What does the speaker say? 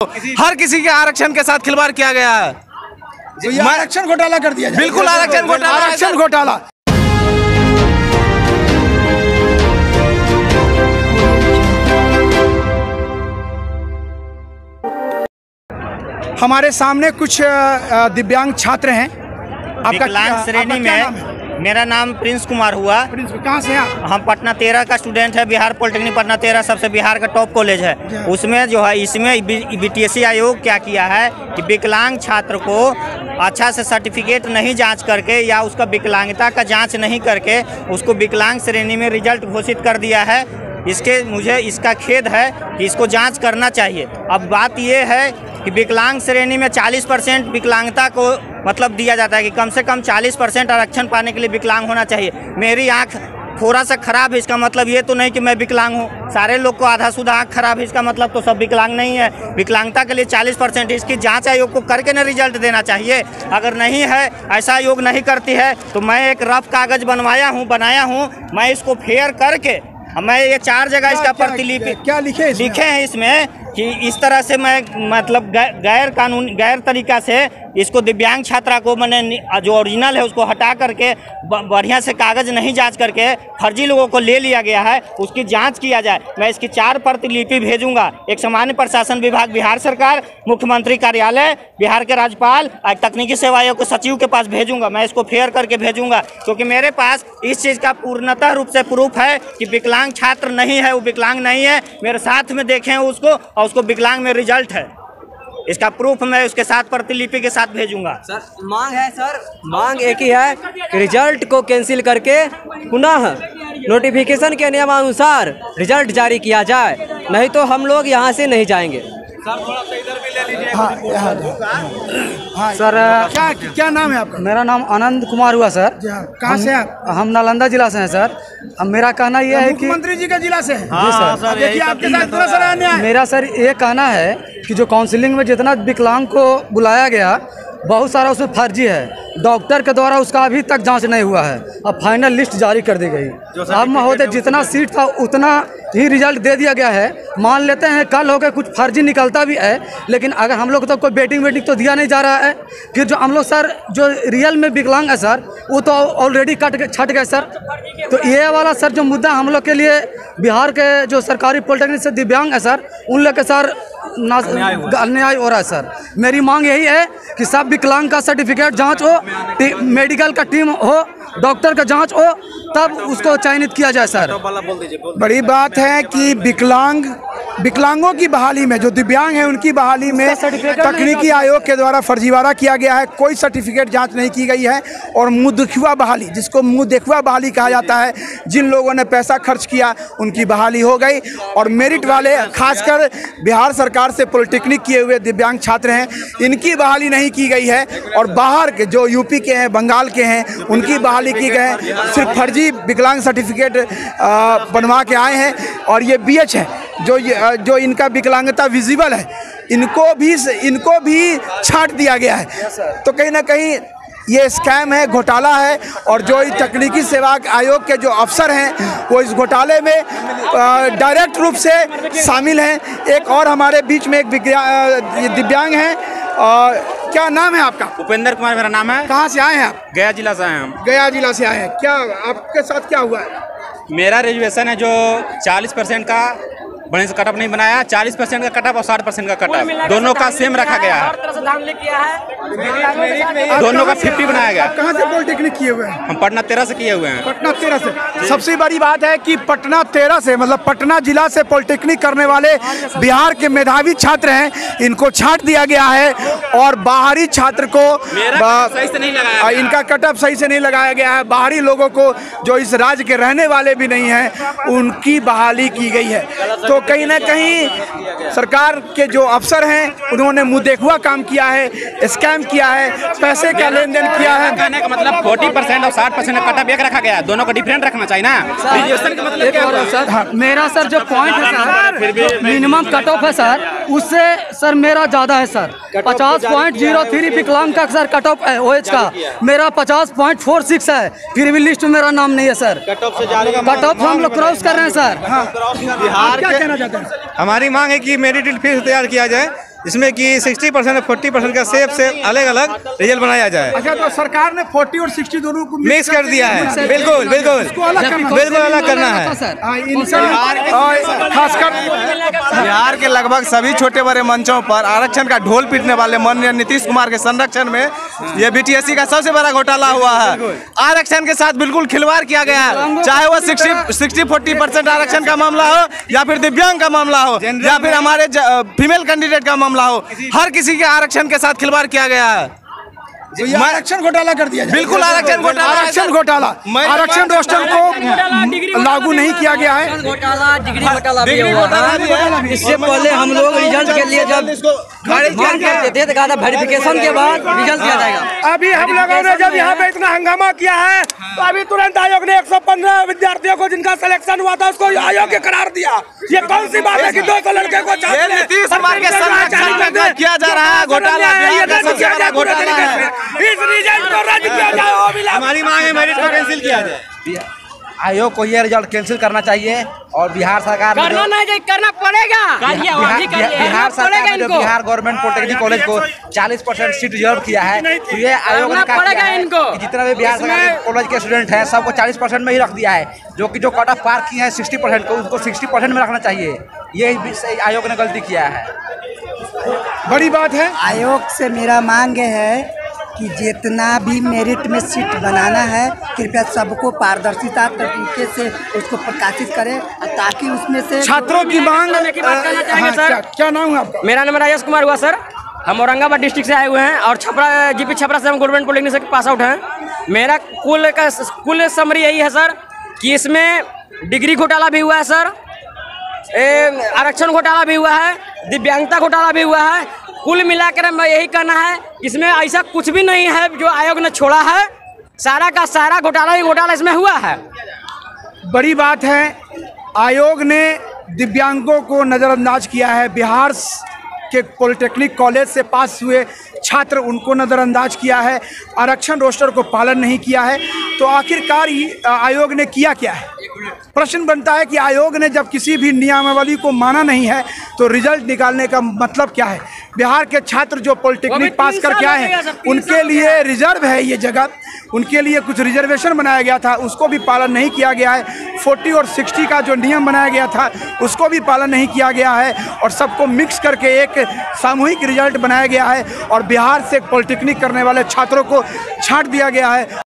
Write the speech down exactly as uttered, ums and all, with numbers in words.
हर किसी के आरक्षण के साथ खिलवाड़ किया गया है। तो आरक्षण घोटाला कर दिया, बिल्कुल आरक्षण घोटाला, आरक्षण घोटाला। हमारे सामने कुछ दिव्यांग छात्र हैं। आपका विकलांग श्रेणी में मेरा नाम प्रिंस कुमार हुआ। प्रिंस, कहाँ से आप? हम पटना तेरह का स्टूडेंट है। बिहार पॉलिटेक्निक पटना तेरह सबसे बिहार का टॉप कॉलेज है। उसमें जो है इसमें बीटीएससी आयोग क्या किया है कि विकलांग छात्र को अच्छा से सर्टिफिकेट नहीं जांच करके या उसका विकलांगता का जांच नहीं करके उसको विकलांग श्रेणी में रिजल्ट घोषित कर दिया है। इसके मुझे इसका खेद है कि इसको जांच करना चाहिए। अब बात ये है कि विकलांग श्रेणी में चालीस परसेंट विकलांगता को मतलब दिया जाता है कि कम से कम चालीस परसेंट आरक्षण पाने के लिए विकलांग होना चाहिए। मेरी आँख थोड़ा सा खराब है, इसका मतलब ये तो नहीं कि मैं विकलांग हूँ। सारे लोग को आधा सुधा आँख खराब है, इसका मतलब तो सब विकलांग नहीं है। विकलांगता के लिए चालीस परसेंट इसकी जांच आयोग को करके ना रिजल्ट देना चाहिए। अगर नहीं है, ऐसा आयोग नहीं करती है तो मैं एक रफ कागज बनवाया हूँ बनाया हूँ मैं इसको फेयर करके मैं ये चार जगह इसका प्रतिलिपि क्या लिखे लिखे हैं इसमें कि इस तरह से मैं मतलब गैर कानून गैर तरीका से इसको दिव्यांग छात्रा को मैंने जो ओरिजिनल है उसको हटा करके बढ़िया से कागज़ नहीं जांच करके फर्जी लोगों को ले लिया गया है, उसकी जांच किया जाए। मैं इसकी चार प्रतिलिपि भेजूंगा। एक सामान्य प्रशासन विभाग बिहार सरकार, मुख्यमंत्री कार्यालय, बिहार के राज्यपाल, तकनीकी सेवा आयोग के सचिव के पास भेजूंगा। मैं इसको फेयर करके भेजूंगा क्योंकि मेरे पास इस चीज़ का पूर्णतः रूप से प्रूफ है कि विकलांग छात्र नहीं है, वो विकलांग नहीं है। मेरे साथ में देखें उसको और उसको विकलांग में रिजल्ट है, इसका प्रूफ मैं उसके साथ प्रतिलिपि के साथ भेजूंगा। सर मांग है सर मांग एक ही है कि रिजल्ट को कैंसिल करके पुनः नोटिफिकेशन के नियमानुसार रिजल्ट जारी किया जाए, नहीं तो हम लोग यहाँ से नहीं जाएंगे। सर थोड़ा सा इधर भी ले लीजिए। हाँ, हाँ, सर क्या क्या नाम है आपका? मेरा नाम आनंद कुमार हुआ सर। कहाँ से आप? हम नालंदा जिला से हैं सर। अब मेरा कहना यह है कि मुख्यमंत्री जी का जिला से है। जी सर, देखिए आपके साथ इतना सारा अन्याय। मेरा सर ये कहना है कि जो काउंसलिंग में जितना विकलांग को बुलाया गया बहुत सारा उसमें फर्जी है। डॉक्टर के द्वारा उसका अभी तक जांच नहीं हुआ है। अब फाइनल लिस्ट जारी कर दी गई। अब महोदय जितना सीट था उतना ही रिजल्ट दे दिया गया है। मान लेते हैं कल हो गए कुछ फर्जी निकलता भी है, लेकिन अगर हम लोग तो कोई बेटिंग वेटिंग तो दिया नहीं जा रहा है। फिर जो हम लोग सर जो रियल में विकलांग है सर वो तो ऑलरेडी कट के छट गए सर। तो ये वाला सर जो मुद्दा हम लोग के लिए बिहार के जो सरकारी पॉलिटेक्निक से दिव्यांग है सर उन लोग के सर अन्याय हो रहा है सर। मेरी मांग यही है कि सब विकलांग का सर्टिफिकेट जांच हो, मेडिकल का टीम हो, डॉक्टर का जांच हो, तब उसको चयनित किया जाए सर। बड़ी बात है कि विकलांग विकलांगों की बहाली में जो दिव्यांग हैं उनकी बहाली में तकनीकी आयोग के द्वारा फर्जीवाड़ा किया गया है। कोई सर्टिफिकेट जांच नहीं की गई है और मुँह देखुआ बहाली, जिसको मुँह देखुआ बहाली कहा जाता है, जिन लोगों ने पैसा खर्च किया उनकी बहाली हो गई। और मेरिट वाले खासकर बिहार सरकार से पॉलिटेक्निक किए हुए दिव्यांग छात्र हैं, इनकी बहाली नहीं की गई है। और बाहर के जो यूपी के हैं, बंगाल के हैं, उनकी बहाली की गई है। सिर्फ फर्जी विकलांग सर्टिफिकेट बनवा के आए हैं। और ये बी एच है जो जो इनका विकलांगता विजिबल है, इनको भी इनको भी छांट दिया गया है। तो कहीं ना कहीं ये स्कैम है, घोटाला है। और जो तकनीकी सेवा आयोग के जो अफसर हैं वो इस घोटाले में डायरेक्ट रूप से शामिल हैं। एक और हमारे बीच में एक दिव्यांग हैं। क्या नाम है आपका? उपेंद्र कुमार मेरा नाम है। कहाँ से आए हैं आप? गया जिला से आए हैं। गया जिला से आए हैं। क्या आपके साथ क्या हुआ है? मेरा रिजर्वेशन है जो चालीस परसेंट का बढ़िया से कटअप नहीं बनाया, चालीस परसेंट का कटअप और साठ परसेंट का कटअप दोनों का सेम रखा गया है। दोनों का फिफ्टी बनाया गया। कहाँ से पॉलिटेक्निक किए हुए हैं? हम पटना तेरह से किए हुए हैं। पटना तेरह से। सबसे बड़ी बात है कि पटना तेरह से मतलब पटना जिला से पॉलिटेक्निक करने वाले बिहार के मेधावी छात्र हैं, इनको छांट दिया गया है। और बाहरी छात्र को सही से नहीं लगाया, इनका कटअप सही से नहीं लगाया गया है। बाहरी लोगों को जो इस राज्य के रहने वाले भी नहीं हैं उनकी बहाली की गई है। तो कहीं ना कहीं सरकार के जो अफसर हैं उन्होंने मुँह देखुआ काम किया है, स्कैम किया है, पैसे का लेन देन किया है। कहने का मतलब चालीस परसेंट और साठ परसेंट का कटअप एक रखा गया, दोनों का डिफरेंट रखना चाहिए ना। रिजर्वेशन का मतलब क्या हुआ सर? हाँ, मेरा सर जो पॉइंट है सर मिनिमम कट ऑफ है सर, उससे सर मेरा ज़्यादा है सर। पचास पॉइंट जीरो थ्री विकलांग का सर कट ऑफ है ओ एच का, मेरा पचास पॉइंट फोर सिक्स है, फिर भी लिस्ट में मेरा नाम नहीं है सर। कट ऑफ से कट ऑफ हम लोग क्रॉस कर रहे हैं सर। बिहार क्या कहना चाहते हैं? हमारी मांग है कि मेरिट लिस्ट फिर से तैयार किया जाए इसमें कि साठ परसेंट चालीस परसेंट का सेफ से अलग अलग रिजल्ट बनाया जाए। अच्छा, तो सरकार ने चालीस और साठ दोनों को मिक्स कर दिया है। बिल्कुल बिल्कुल बिल्कुल अलग करना है। खासकर बिहार के लगभग सभी छोटे बड़े मंचों पर आरक्षण का ढोल पीटने वाले माननीय नीतीश कुमार के संरक्षण में ये बीटीएससी का सबसे बड़ा घोटाला हुआ है। आरक्षण के साथ बिल्कुल खिलवाड़ किया गया है, चाहे वो सिक्सटी सिक्सटी फोर्टी परसेंट आरक्षण का मामला हो या फिर दिव्यांग का मामला हो या फिर हमारे फीमेल कैंडिडेट का मामला हो, हर किसी के आरक्षण के साथ खिलवाड़ किया गया है। तो ये आरक्षण घोटाला कर दिया जाए। बिल्कुल आरक्षण घोटाला, आरक्षण घोटाला, आरक्षण रोस्टर को लागू नहीं किया गया है। घोटाला, डिग्री घोटाला भी हुआ है। इससे पहले हम लोग रिजल्ट के लिए जब मांग करते थे तो कहा था वेरिफिकेशन के बाद रिजल्ट दिया जाएगा। अभी हम लोगों ने जब यहाँ पे इतना हंगामा किया है तो अभी तुरंत आयोग ने एक सौ पंद्रह विद्यार्थियों को जिनका सिलेक्शन हुआ था उसको अयोग्य करार दिया। ये कौन सी बात है कि दो सौ लड़के को नीतीश कुमार के संरक्षण में किया जा रहा है घोटाला, घोटाला है। इस रिजल्ट को रद्द किया जाए। हमारी मांग है मेरिट को कैंसिल किया जाए। आयोग को यह रिजल्ट कैंसिल करना चाहिए और बिहार सरकार करना नहीं करना पड़ेगा। बिहार सरकार ने जो बिहार गवर्नमेंट पॉलिटेक्निक कॉलेज को चालीस परसेंट सीट रिजर्व किया है, तो ये आयोग ने कहा कि जितना भी बिहार सरकार के कॉलेज के स्टूडेंट हैं सबको चालीस परसेंट में ही रख दिया है, जो कि जो कट ऑफ पार की है सिक्सटी परसेंट को उसको सिक्सटी परसेंट में रखना चाहिए। ये आयोग ने गलती किया है। बड़ी बात है। आयोग से मेरा मांग है कि जितना भी मेरिट में सीट बनाना है कृपया सबको पारदर्शिता तरीके से उसको प्रकाशित करें ताकि उसमें से छात्रों की मांग। की बात करना चाहेंगे सर। क्या, क्या नाम है आपका? मेरा नाम राजेश कुमार हुआ सर। हम औरंगाबाद डिस्ट्रिक्ट से आए हुए हैं और छपरा जीपी छपरा से हम गवर्नमेंट पॉलिटेक्निक से पास आउट हैं। मेरा कुल का कुल समरी यही है सर कि इसमें डिग्री घोटाला भी हुआ है सर, आरक्षण घोटाला भी हुआ है, दिव्यांगता घोटाला भी हुआ है। कुल मिलाकर मैं यही कहना है इसमें ऐसा कुछ भी नहीं है जो आयोग ने छोड़ा है, सारा का सारा घोटाला ही घोटाला इसमें हुआ है। बड़ी बात है, आयोग ने दिव्यांगों को नज़रअंदाज किया है। बिहार के पॉलिटेक्निक कॉलेज से पास हुए छात्र उनको नज़रअंदाज किया है, आरक्षण रोस्टर को पालन नहीं किया है। तो आखिरकार आयोग ने किया क्या है? प्रश्न बनता है कि आयोग ने जब किसी भी नियमावली को माना नहीं है तो रिजल्ट निकालने का मतलब क्या है? बिहार के छात्र जो पॉलिटेक्निक पास करके आए हैं उनके लिए रिजर्व है ये जगह, उनके लिए कुछ रिजर्वेशन बनाया गया था उसको भी पालन नहीं किया गया है। फोर्टी और सिक्सटी का जो नियम बनाया गया था उसको भी पालन नहीं किया गया है और सबको मिक्स करके एक सामूहिक रिजल्ट बनाया गया है और बिहार से पॉलिटेक्निक करने वाले छात्रों को छांट दिया गया है।